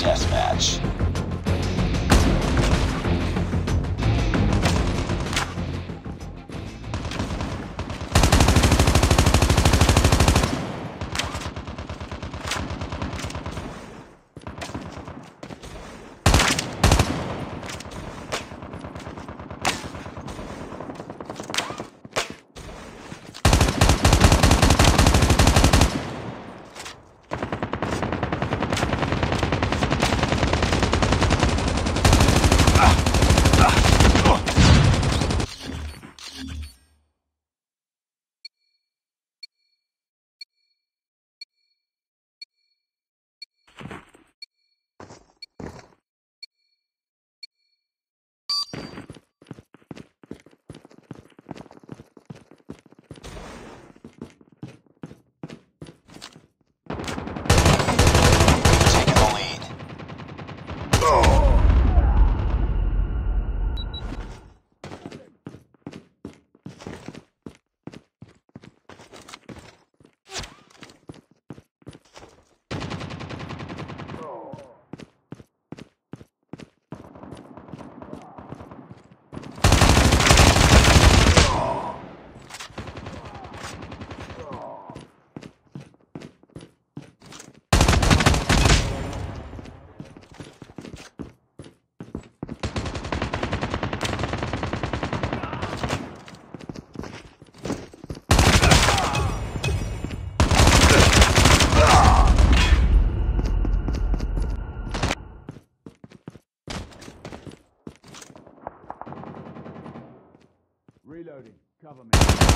deathmatch. Reloading. Cover me.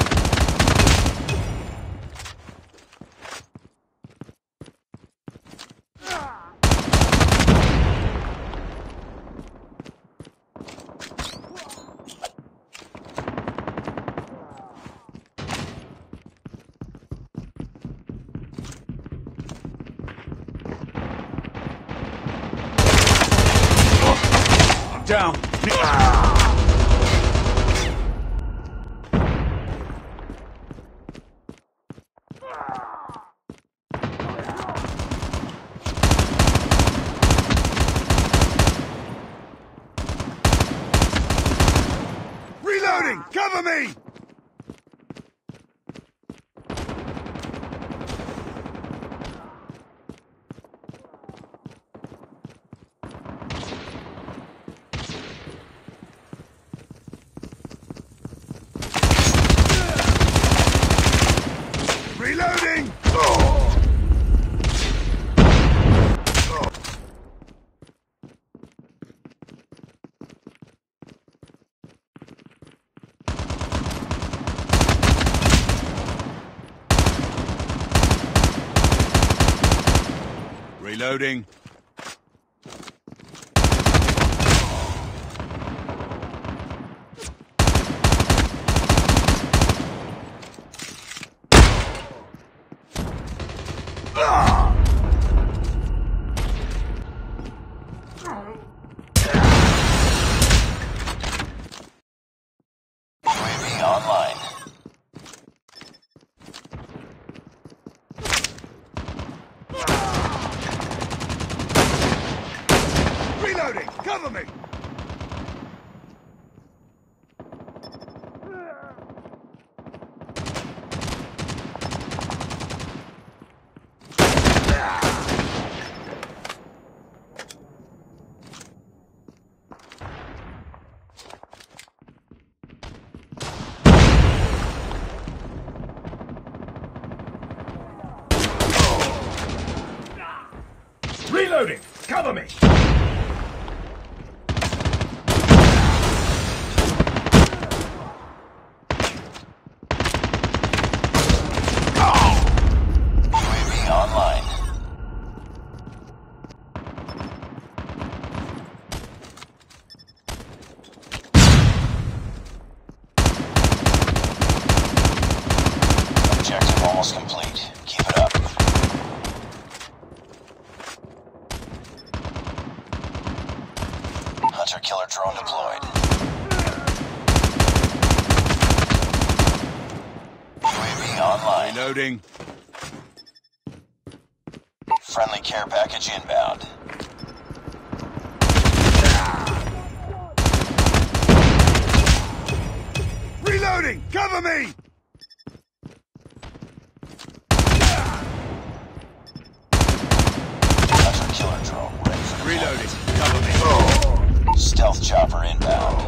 Down. Reloading! Cover me! Reloading! Reloading. UAV online. Reloading! Cover me! Reloading! Cover me! UAV online. Objective almost complete. Keep it up. Hunter-killer drone deployed. UAV online. Reloading. Friendly care package inbound. Reloading! Cover me! Hunter killer drone ready for Reloading! deployment. Cover me! Stealth chopper inbound.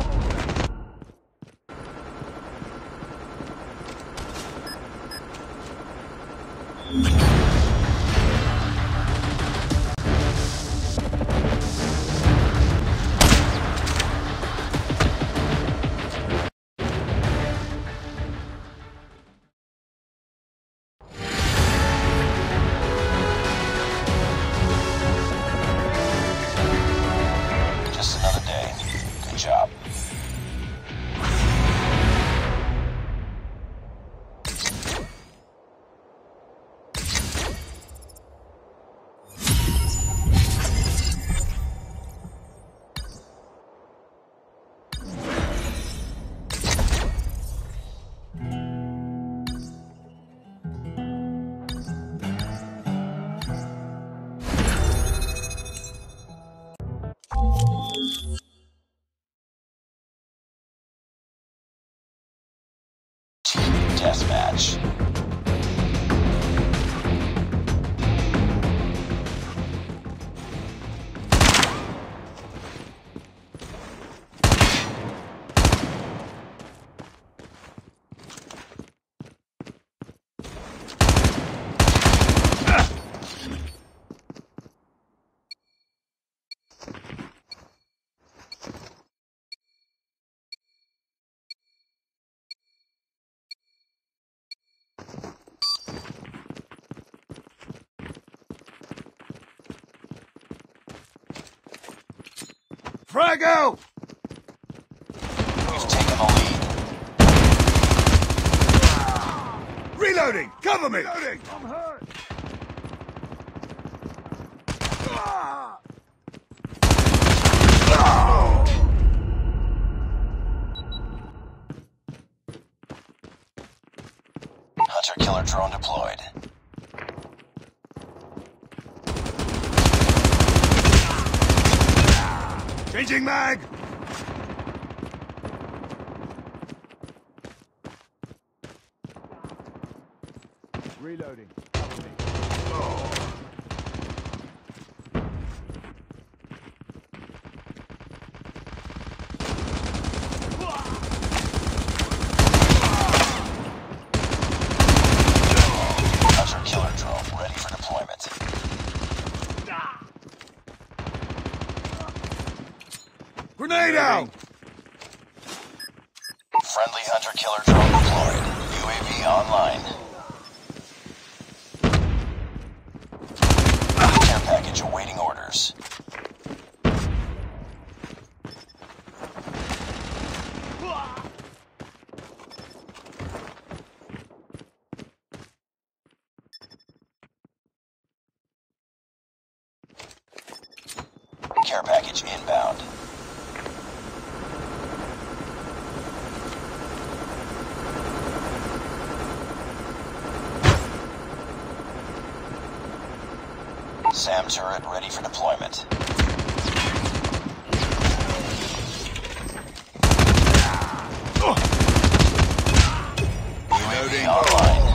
Just another day. Good job. Team deathmatch. Frag out! We've taken the lead. Reloading! Cover me! Reloading! I'm hurt! Hunter killer drone deployed. Changing mag! Reloading. Cover me. Hunter killer drone ready for deployment. Grenade out! Friendly hunter killer drone deployed. UAV online. Care package awaiting orders. Care package inbound. SAM turret ready for deployment. UAV online.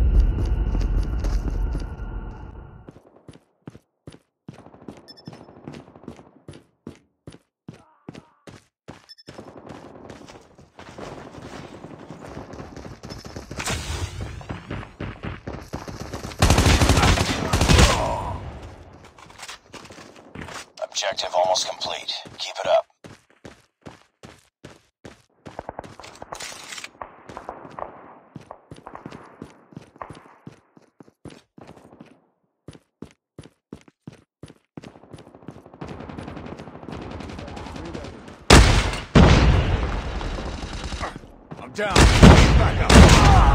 Objective almost complete. Keep it up. I'm down. Back up.